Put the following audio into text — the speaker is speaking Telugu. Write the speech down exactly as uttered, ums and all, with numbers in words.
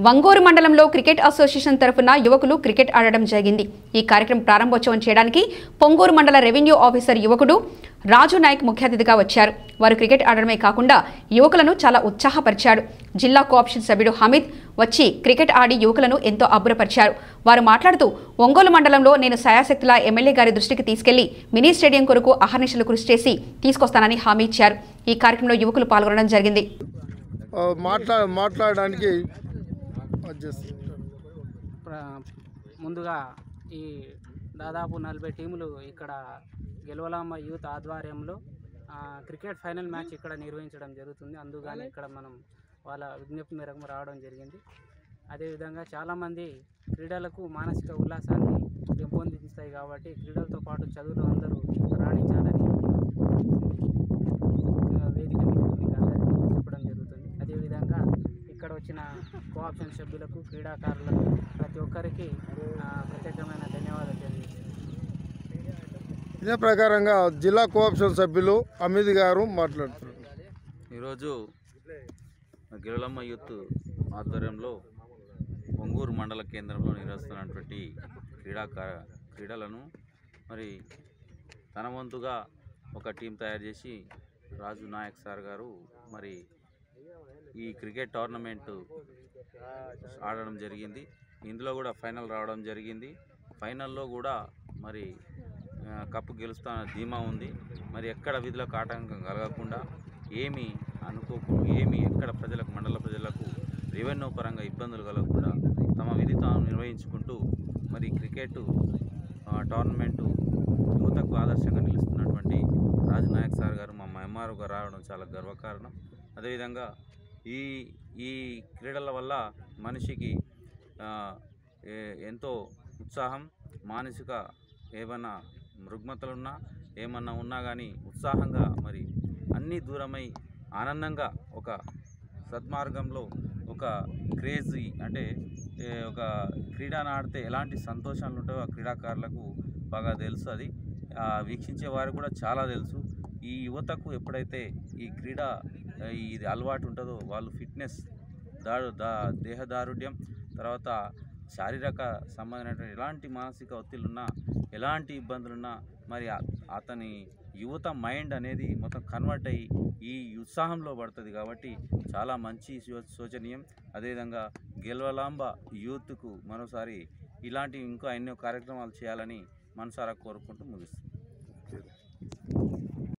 వంగూరు మండలంలో క్రికెట్ అసోసియేషన్ తరఫున యువకులు క్రికెట్ ఆడడం జరిగింది। ఈ కార్యక్రమం ప్రారంభోత్సవం చేయడానికి పొంగూరు మండల రెవెన్యూ ఆఫీసర్ యువకుడు రాజు నాయక్ ముఖ్య అతిథిగా వచ్చారు। వారు క్రికెట్ ఆడడమే కాకుండా యువకులను చాలా ఉత్సాహపరిచారు। జిల్లా కోఆప్షన్ సభ్యుడు హమీద్ వచ్చి క్రికెట్ ఆడి యువకులను ఎంతో అబ్బురపరిచారు। వారు మాట్లాడుతూ ఒంగోలు మండలంలో నేను సాయశక్తిలా ఎమ్మెల్యే గారి దృష్టికి తీసుకెళ్లి మినీ స్టేడియం కొరకు అహర్నిశలు కృషి చేసి తీసుకొస్తానని హామీ ఇచ్చారు। ఈ కార్యక్రమంలో యువకులు పాల్గొనడం జరిగింది। మాట్లా మాట్లాడడానికి ముందుగా ఈ దాదాపు నలభై టీములు ఇక్కడ గెలవలాంబ యూత్ ఆధ్వర్యంలో క్రికెట్ ఫైనల్ మ్యాచ్ ఇక్కడ నిర్వహించడం జరుగుతుంది। అందుకని ఇక్కడ మనం వాళ్ళ విజ్ఞప్తి మేరకు రావడం జరిగింది। అదేవిధంగా చాలామంది క్రీడలకు మానసిక ఉల్లాసాన్ని పెంపొందిస్తాయి కాబట్టి క్రీడలతో పాటు చదువులు అందరూ రాణించాలని వేదిక మీద మీకు అందరికీ చెప్పడం జరుగుతుంది। అదేవిధంగా ఇక్కడ వచ్చిన కోఆప్షన్ సభ్యులకు క్రీడాకారులకు ప్రతి ఒక్కరికి ప్రత్యేకమైన ధన్యవాదాలు తెలియజేస్తున్నాను। ఇదే ప్రకారంగా జిల్లా కోఆప్షన్ సభ్యులు హమీద్ గారు మాట్లాడుతున్నారు। ఈరోజు గెలవలాంబ యూత్ ఆధ్వర్యంలో ఒంగూరు మండల కేంద్రంలో నిర్వహిస్తున్నటువంటి క్రీడాకార క్రీడలను మరి తన వంతుగా ఒక టీం తయారు చేసి రాజు నాయక్ సార్ గారు మరి ఈ క్రికెట్ టోర్నమెంటు ఆడడం జరిగింది। ఇందులో కూడా ఫైనల్ రావడం జరిగింది। ఫైనల్లో కూడా మరి కప్పు గెలుస్తున్న ధీమా ఉంది। మరి ఎక్కడ విధులకు ఆటంకం కలగకుండా ఏమి అనుకోకుండా ఏమి ఎక్కడ ప్రజలకు మండల ప్రజలకు రెవెన్యూ పరంగా ఇబ్బందులు కలగకుండా తమ విధి తాను నిర్వహించుకుంటూ మరి క్రికెట్ టోర్నమెంటు యువతకు ఆదర్శంగా నిలుస్తున్నటువంటి రాజు నాయక్ సార్ గారు మా ఎంఆర్ఓగా రావడం చాలా గర్వకారణం। అదేవిధంగా ఈ ఈ క్రీడల వల్ల మనిషికి ఎంతో ఉత్సాహం, మానసిక ఏమైనా రుగ్మతలున్నా ఏమన్నా ఉన్నా కానీ ఉత్సాహంగా మరి అన్నీ దూరమై ఆనందంగా ఒక సద్మార్గంలో ఒక క్రేజీ అంటే ఒక క్రీడను ఆడితే ఎలాంటి సంతోషాలు ఉంటాయో ఆ క్రీడాకారులకు బాగా తెలుసు। అది వీక్షించే వారు కూడా చాలా తెలుసు। ఈ యువతకు ఎప్పుడైతే ఈ క్రీడ ఇది అలవాటు ఉంటుందో వాళ్ళు ఫిట్నెస్ దాడు దా దేహదారుఢ్యం తర్వాత శారీరక సంబంధమైనటువంటి ఎలాంటి మానసిక ఒత్తిళ్ళున్నా ఎలాంటి ఇబ్బందులున్నా మరి అతని యువత మైండ్ అనేది మొత్తం కన్వర్ట్ అయ్యి ఈ ఉత్సాహంలో పడుతుంది కాబట్టి చాలా మంచి శోచనీయం। అదేవిధంగా గెలవలాంబ యూత్కు మరోసారి ఇలాంటి ఇంకా ఎన్నో కార్యక్రమాలు చేయాలని మనసారా కోరుకుంటూ ముగిస్తుంది।